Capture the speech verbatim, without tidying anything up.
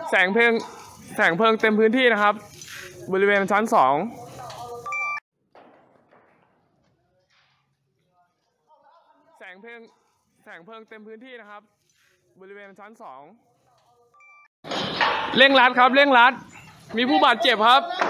แสงเพลิงแสงเพลิงเต็มพื้นที่นะครับบริเวณชั้นสองแสงเพลิงแสงเพลิงเต็มพื้นที่นะครับบริเวณชั้นสองเร่งรัดครับเร่งรัดมีผู้บาดเจ็บครับ